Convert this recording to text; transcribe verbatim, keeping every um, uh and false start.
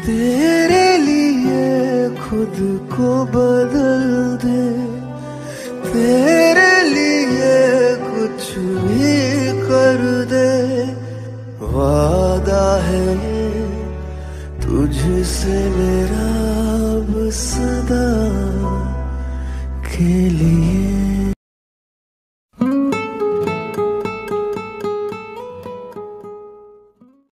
तेरे लिए खुद को बदल दे, तेरे लिए कुछ भी कर दे, वादा है ये तुझसे मेरा अब सदा के लिए।